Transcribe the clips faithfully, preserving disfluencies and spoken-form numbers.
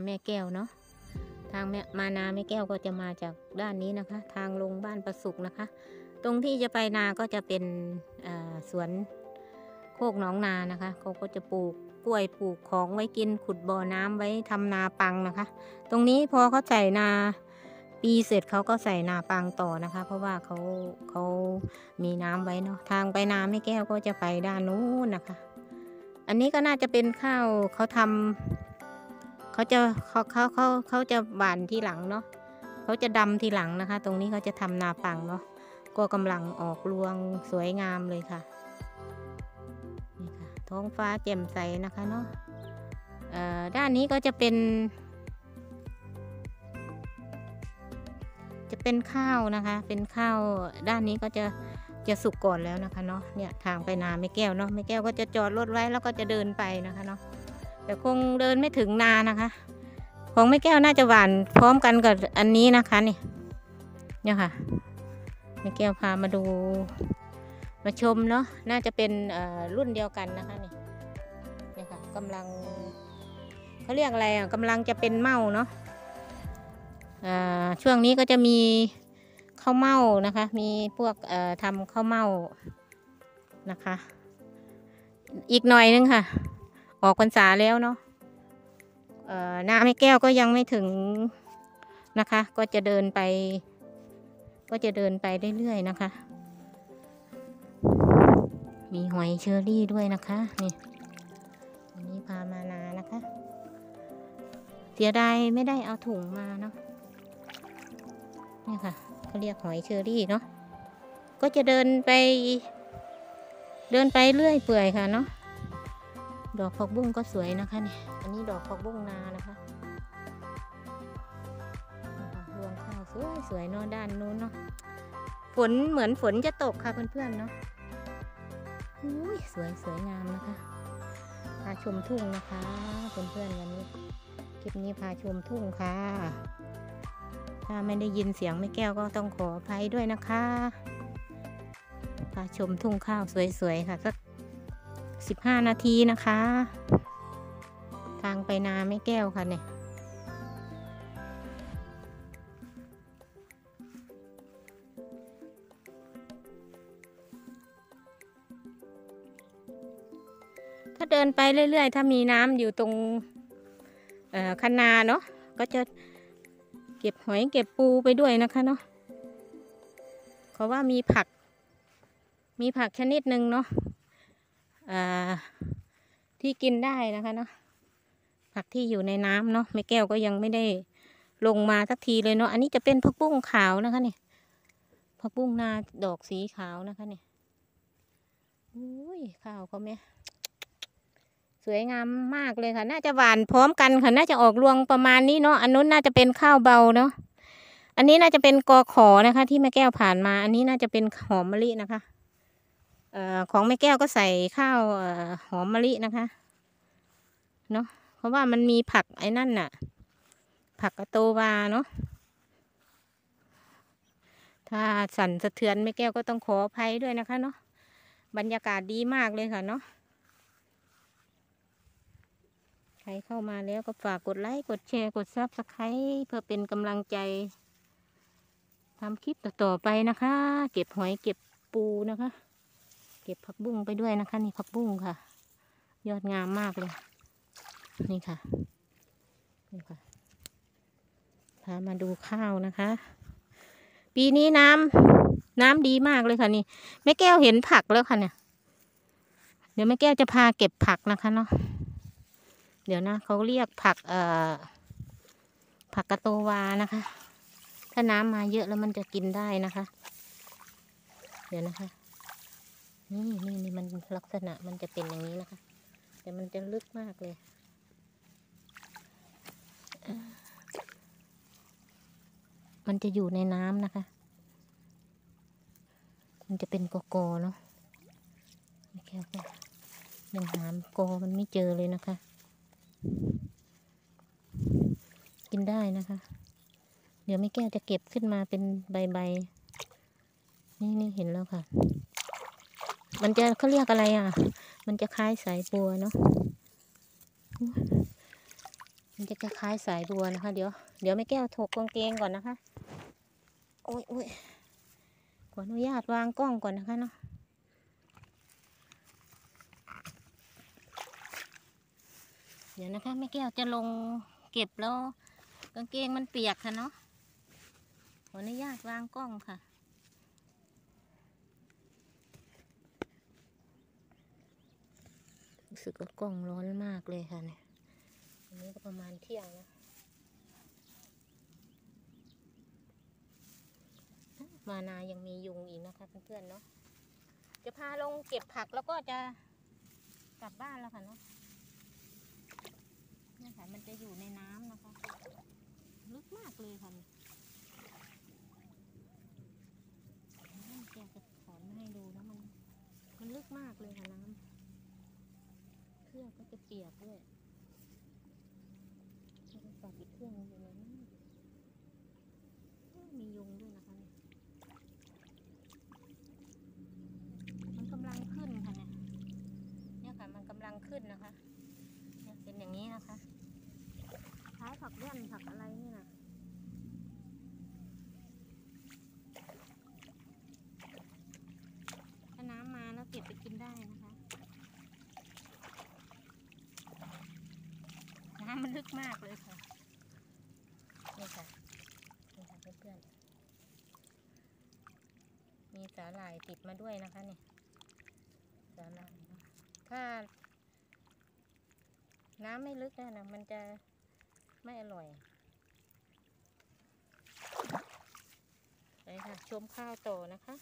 แม่แก้วเนาะทางแม่มานาแม่แก้วก็จะมาจากด้านนี้นะคะ ทางลงบ้านประสุกนะคะ ตรงที่จะไปนาก็จะเป็นสวนโคกหนองนานะคะเขาก็จะปลูกกล้วยปลูกของไว้กินขุดบ่อน้ำไว้ทำนาปังนะคะ ตรงนี้พอเขาใส่นาปีเสร็จเขาก็ใส่นาปังต่อนะคะ เพราะว่าเขาเขามีน้ำไว้เนาะทางไปนาแม่แก้วก็จะไปด้านนู้นนะคะ อันนี้ก็น่าจะเป็นข้าวเขาทำเขาจะเขาเขาเขาเขาจะหว่านทีหลังเนาะเขาจะดำทีหลังนะคะ ตรงนี้เขาจะทำนาปังเนาะก็กำลังออกรวงสวยงามเลยค่ะนี่ค่ะท้องฟ้าแจ่มใสนะคะเนาะด้านนี้ก็จะเป็นจะเป็นข้าวนะคะเป็นข้าวด้านนี้ก็จะจะสุกก่อนแล้วนะคะเนาะเนี่ยทางไปนาแม่แก้วเนาะแม่แก้วก็จะจอดรถไว้แล้วก็จะเดินไปนะคะเนาะแต่คงเดินไม่ถึงนานะคะของแม่แก้วน่าจะหวานพร้อมกันกับอันนี้นะคะนี่เนี่ยค่ะแม่แก้วพามาดูมาชมเนาะน่าจะเป็นรุ่นเดียวกันนะคะนี่เนี่ยค่ะกำลังเขาเรียกอะไรอ่ะกำลังจะเป็นเม่าเนาะช่วงนี้ก็จะมีข้าวเม่านะคะมีพวกเอ่อทำข้าวเม่านะคะอีกหน่อยนึงค่ะออกพรรษาแล้วเนาะเอ่อนาแม่แก้วก็ยังไม่ถึงนะคะก็จะเดินไปก็จะเดินไปเรื่อยๆนะคะมีหอยเชอรี่ด้วยนะคะนี่อันนี้พามานานะคะเสียดายไม่ได้เอาถุงมาเนาะนี่ค่ะเขาเรียกหอยเชอรี่เนาะก็จะเดินไปเดินไปเรื่อยเปื่อยค่ะเนาะดอกผักบุ้งก็สวยนะคะนี่อันนี้ดอกผักบุ้งนานะคะรวงข้าวสวยสวยเนาะด้านนู้นเนาะฝนเหมือนฝนจะตกค่ะเพื่อนๆเนาะอุ้ยสวยสวยงามนะคะพาชมทุ่งนะคะเพื่อนๆวันนี้คลิปนี้พาชมทุ่งค่ะถ้าไม่ได้ยินเสียงแม่แก้วก็ต้องขออภัยด้วยนะคะพาชมทุ่งข้าวสวยๆค่ะสักสิบห้านาทีนะคะทางไปนาแม่แก้วค่ะเนี่ยถ้าเดินไปเรื่อยๆถ้ามีน้ำอยู่ตรงคันนาเนาะก็จะเก็บหอยเก็บปูไปด้วยนะคะเนาะเพราะว่ามีผักมีผักชนิดหนึ่งเนาะที่กินได้นะคะเนาะผักที่อยู่ในน้ำเนาะแม่แก้วก็ยังไม่ได้ลงมาสักทีเลยเนาะอันนี้จะเป็นผักบุ้งขาวนะคะเนี่ยผักบุ้งนาดอกสีขาวนะคะเนี่ยอุ้ยข้าวเขาแม่สวยงามมากเลยค่ะน่าจะหวานพร้อมกันค่ะน่าจะออกรวงประมาณนี้เนาะอันนู้นน่าจะเป็นข้าวเบาเนาะอันนี้น่าจะเป็นกอขอนะคะที่แม่แก้วผ่านมาอันนี้น่าจะเป็นหอมมะลินะคะเอ่อของแม่แก้วก็ใส่ข้าวเอ่อหอมมะลินะคะเนาะเพราะว่ามันมีผักไอ้นั่นน่ะผักกระโตวาเนาะถ้าสั่นสะเทือนแม่แก้วก็ต้องขออภัยด้วยนะคะเนาะบรรยากาศดีมากเลยค่ะเนาะใครเข้ามาแล้วก็ฝากกดไลค์กดแชร์กดซับสไครต์เพื่อเป็นกำลังใจทำคลิปต่อๆไปนะคะเก็บหอยเก็บปูนะคะเก็บผักบุ้งไปด้วยนะคะนี่ผักบุ้งค่ะยอดงามมากเลยนี่ค่ะนี่ค่ะพามาดูข้าวนะคะปีนี้น้ำน้ำดีมากเลยค่ะนี่แม่แก้วเห็นผักแล้วค่ะเนี่ยเดี๋ยวแม่แก้วจะพาเก็บผักนะคะเนาะเดี๋ยวนะเขาเรียกผักเอ่อผักกระโตวานะคะถ้าน้ำมาเยอะแล้วมันจะกินได้นะคะเดี๋ยวนะคะนี่นี่นี่มันลักษณะมันจะเป็นอย่างนี้นะคะแต่มันจะลึกมากเลยมันจะอยู่ในน้ำนะคะมันจะเป็นกอกอเนาะไม่แค่ก็ยังหามกอมันไม่เจอเลยนะคะกินได้นะคะเดี๋ยวแม่แก้วจะเก็บขึ้นมาเป็นใบๆนี่นี่เห็นแล้วค่ะมันจะเขาเรียกอะไรอ่ะมันจะคล้ายสายบัวเนาะมันจะคล้ายๆสายบัวนะคะเดี๋ยวเดี๋ยวแม่แก้วถกกางเกงก่อนนะคะโอ้ยโอ้ยขออนุญาตวางกล้องก่อนนะคะเนาะเดี๋ยวนะคะแม่แก้วจะลงเก็บแล้วกางเกงมันเปียกค่ะเนาะขออนุญาตวางกล้องค่ะรู้สึกว่ากล้องร้อนมากเลยค่ะเนี่ยอันนี้ก็ประมาณเที่ยงนะมานายังมียุงอีกนะคะเพื่อนๆเนาะจะพาลงเก็บผักแล้วก็จะกลับบ้านแล้วค่ะเนาะนี่ค่ะมันจะอยู่ในน้ำนะคะลึกมากเลยค่ะแกจะถอนให้ดูนะมันมันลึกมากเลยค่ะน้ำเครื่องก็จะเปียกด้วยฝากอีกเครื่องอยู่เลยนะมียุงด้วยนะคะเนี่ยมันกำลังขึ้นค่ะเนี่ยเนี่ยค่ะมันกำลังขึ้นนะคะเนี่ยเป็นอย่างนี้นะคะคล้ายผักแว่นผักอะไรนี่นะถ้าน้ำมาแล้วเก็บไปกินได้นะคะน้ำมันลึกมากเลยค่ะนี่ค่ะนี่ค่ะเพื่อนๆมีสาหร่ายติดมาด้วยนะคะเนี่ยสาหร่ายถ้าน้ำไม่ลึกนะนะมันจะไม่อร่อยไปค่ะชมข้าวต่อนะคะ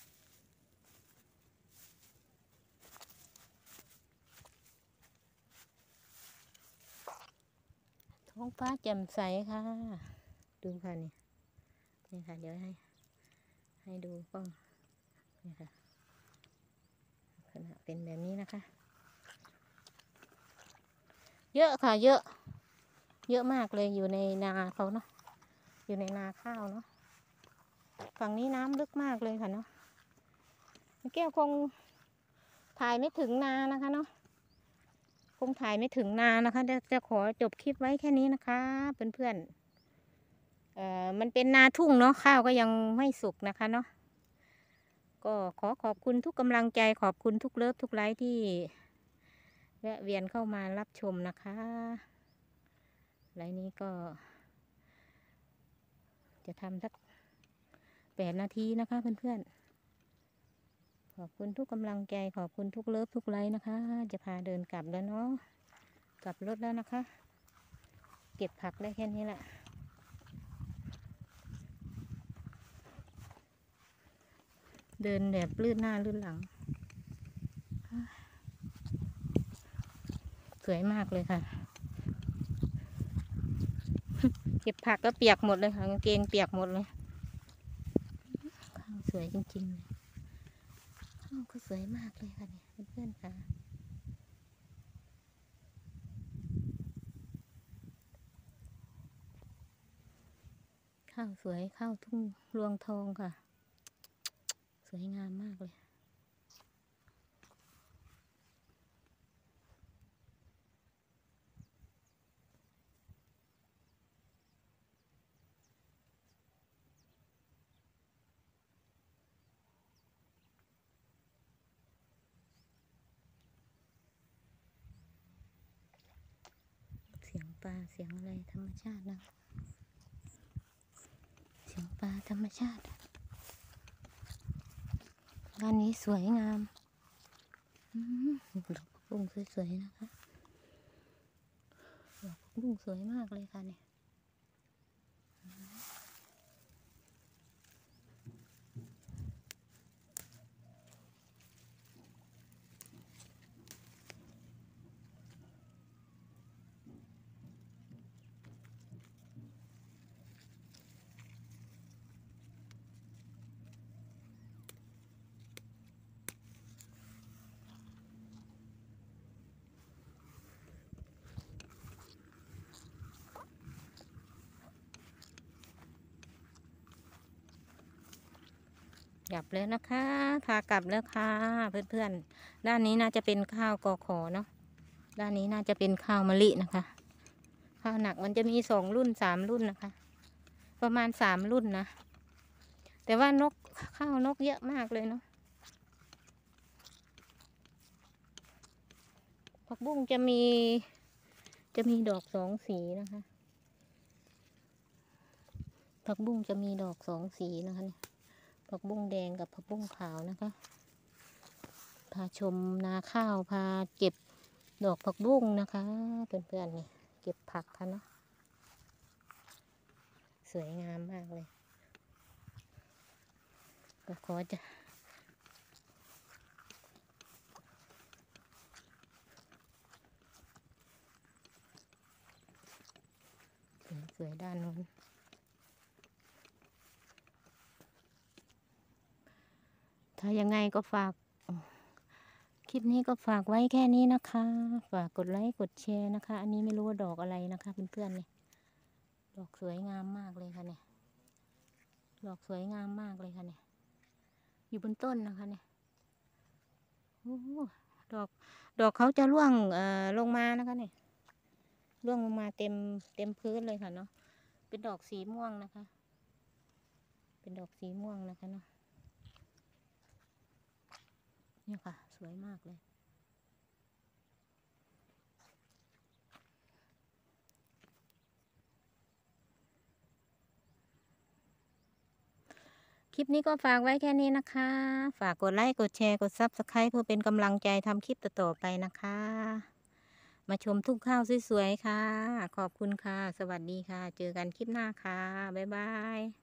ท้องฟ้าแจ่มใสค่ะดูค่ะนี่นี่ค่ะเดี๋ยวให้ให้ดูกล้องนี่ค่ะขณะเป็นแบบนี้นะคะเยอะค่ะเยอะเยอะมากเลยอยู่ในนาเขาเนาะอยู่ในนาข้าวเนาะฝั่งนี้น้ำลึกมากเลยค่ะเนาะแก้วคงถ่ายไม่ถึงนานะคะเนาะคงถ่ายไม่ถึงนานะคะจะจะขอจบคลิปไว้แค่นี้นะคะเพื่อนๆเอ่อมันเป็นนาทุ่งเนาะข้าวก็ยังไม่สุกนะคะเนาะก็ขอขอบคุณทุกกำลังใจขอบคุณทุกเลิฟทุกไลค์ที่แวะเวียนเข้ามารับชมนะคะไลฟ์นี้ก็จะทำสักแปดนาทีนะคะเพื่อนๆขอบคุณทุกกำลังใจขอบคุณทุกเลิฟทุกไลค์นะคะจะพาเดินกลับแล้วเนาะกลับรถแล้วนะคะเก็บผักได้แค่นี้แหละเดินแบบลื่นหน้าลื่นหลังสวยมากเลยค่ะเก็บผักก็เปียกหมดเลยค่ะกางเกงเปียกหมดเลยข้าวสวยจริงๆเลยข้าวก็สวยมากเลยค่ะเนี่ยเพื่อนๆค่ะข้าวสวยข้าวทุ่งรวงทองค่ะสวยงามมากเลยเสียงปลาเสียงอะไรธรรมชาตินะเสียงปลาธรรมชาติบ้านนี้สวยงามดอกบุ้งสวยๆนะคะดอกบุ้งสวยมากเลยค่ะเนี่ยกลับแล้วนะคะพากลับแล้วค่ะเพื่อนๆด้านนี้น่าจะเป็นข้าวกอขอเนาะด้านนี้น่าจะเป็นข้าวมะลินะคะข้าวหนักมันจะมีสองรุ่นสามรุ่นนะคะ ประมาณสามรุ่นนะแต่ว่านกข้าวนกเยอะมากเลยเนาะผักบุ้งจะมีจะมีดอกสองสีนะคะผักบุ้งจะมีดอกสองสีนะคะเนี่ยผักบุ้งแดงกับผักบุ้งขาวนะคะพาชมนาข้าวพาเก็บดอกผักบุ้งนะคะเพื่อนๆนี่เก็บผักค่ะเนาะสวยงามมากเลยก็ขอจะสวยด้านโน้นถ้ายังไงก็ฝากคลิปนี้ก็ฝากไว้แค่นี้นะคะฝากกดไลค์กดแชร์นะคะอันนี้ไม่รู้ว่าดอกอะไรนะคะเพื่อนๆเนี่ยดอกสวยงามมากเลยค่ะเนี่ยดอกสวยงามมากเลยค่ะเนี่ยอยู่บนต้นนะคะเนี่ยโอ้ดอกดอกเขาจะร่วงเอ่อลงมานะคะเนี่ยร่วงลงมาเต็มเต็มพื้นเลยค่ะเนาะเป็นดอกสีม่วงนะคะเป็นดอกสีม่วงนะคะเนาะเนี่ยค่ะสวยมากเลยคลิปนี้ก็ฝากไว้แค่นี้นะคะ ฝากกดไลค์ กดแชร์ กดซับสไครป์เพื่อเป็นกำลังใจทำคลิปต่อๆไปนะคะ มาชมทุ่งข้าวสวยๆค่ะ ขอบคุณค่ะ สวัสดีค่ะ เจอกันคลิปหน้าค่ะ บ๊ายบาย